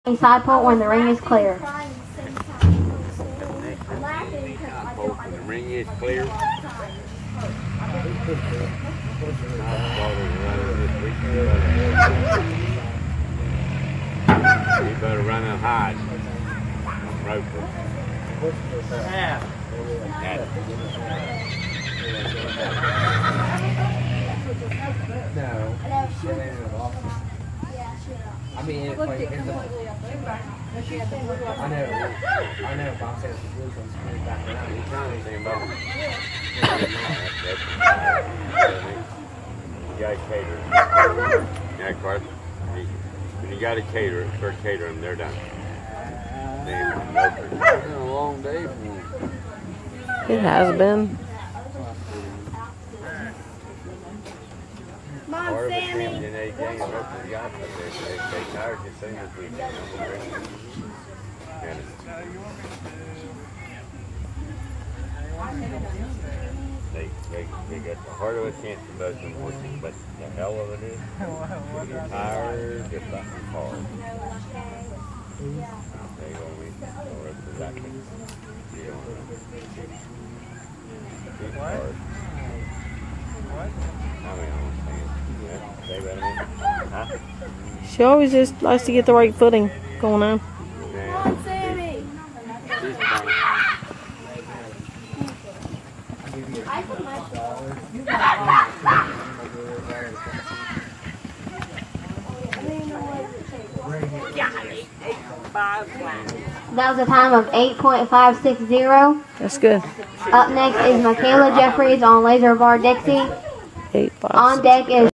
Side pull when the ring is clear. The ring is clear. You better run and hide. Rope. No. I mean, if like, I know, Bob says the blues one's coming back around. He's trying to say about it. You got a caterer. Yeah, of course. When you got a caterer, start catering, they're done. It's been a long day for you. It has been. Mom, Sammy. They tired as soon as we can. They got the heart of a chance to both them horses, but the hell of it is, you're tired just like the car. They gonna be exactly. She always just likes to get the right footing going on. That was a time of 8.560. That's good. Up next is Michaela Jeffries on Laser Bar Dixie. 8, 5, On deck is